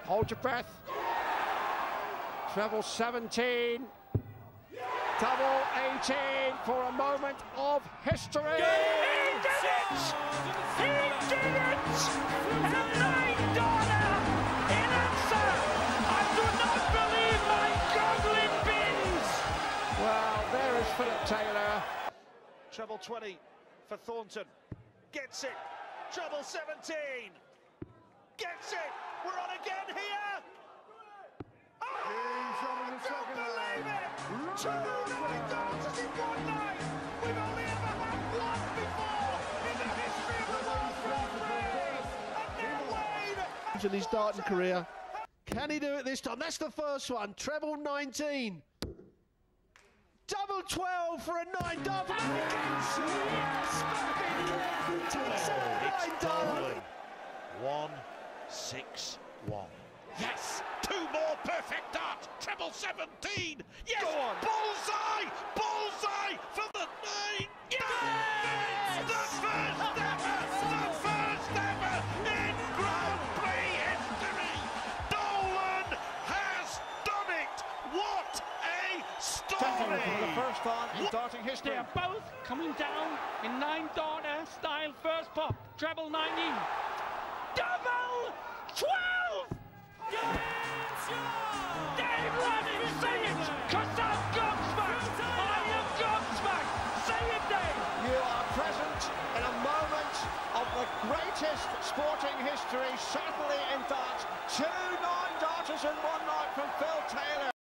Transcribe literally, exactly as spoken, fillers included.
Hold your breath. Treble seventeen. Double eighteen for a moment of history. He did it! He did it! A nine-dollar in answer! I do not believe my goggling bins! Well, there is Philip Taylor. Treble twenty for Thornton. Gets it. Treble seventeen. Gets it. We're on again here. Oh, I don't believe it. Two nine dancers in one night. We've only ever had one before in the history of the World Grand Prix. And now Wade. In his darting career, can he do it this time? That's the first one. Treble nineteen. Double twelve for a nine dart. One, six, one. Yes, two more perfect darts. Treble seventeen. Yes, Go on. bullseye, bullseye for the nine. Yes, yes! The first ever, the first ever in Grand Prix history. Dolan has done it. What a story! For the first time in darting history. They are both coming down in nine-dollar style first pop. Treble nineteen. Double twelve! Dave Lanning, say it! Cause I'm gobsmacked! I am gobsmacked! Say it, Dave! You are present in a moment of the greatest sporting history, certainly in darts. Two nine darters in one night from Phil Taylor.